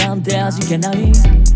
なんて味気ない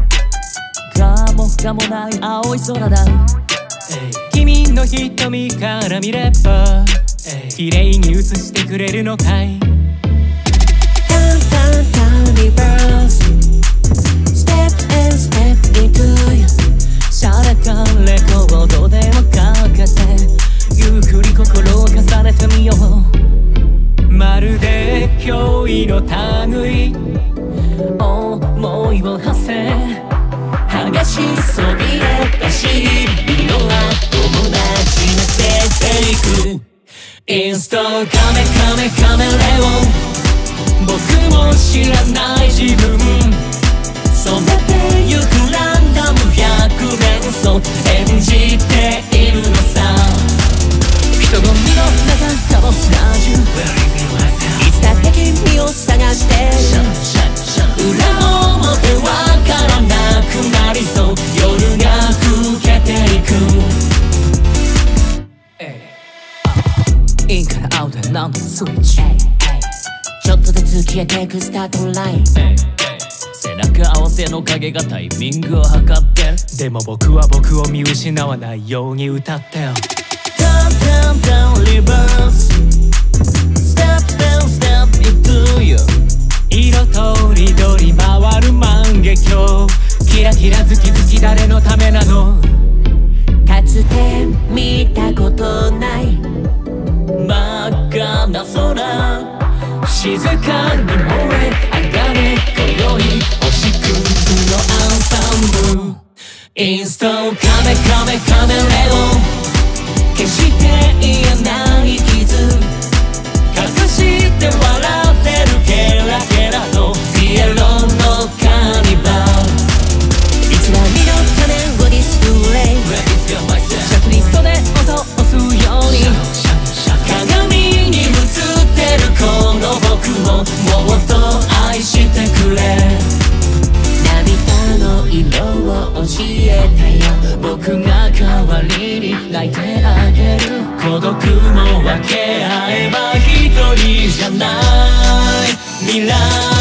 かもない青い空だ。 君の瞳から見れば綺麗に映してくれるのかい。 タンタンタンリバース Step and step into you 洒落たレコードでもかけてゆっくり心を重ねてみよう。 まるで驚異の類思いを馳せ激しそびえ走りの後もなじませていくインストカメレオン僕も知らない自分染めてゆくランダム100年そう演じているのさ。人混みの中かぼすラジュいつだって君を探してる裏表わからなくなりそう夜が更けていくインからアウトへ何度もスイッチちょっとずつ消えてくスタートライン背中合わせの影がタイミングを測ってる。 でも僕は僕を見失わないように歌ってよ。 Down, down, down, reverse Step and step into you 色とりどり回る万華鏡キラキラズキズキ誰のためなの。 かつて見たことない真っ赤な空静かに燃え上がれ今宵星屑のアンサンブルインストカメレオン決して言えない傷隠して笑ってるケラケラとピエロのカーニバル偽りの種をディスプレイシャツに袖を通すように鏡に映ってるこの僕をもっと愛してくれ涙の色を教えてよ僕が代わりに泣いてあげる孤独も分け合えば一人じゃない未来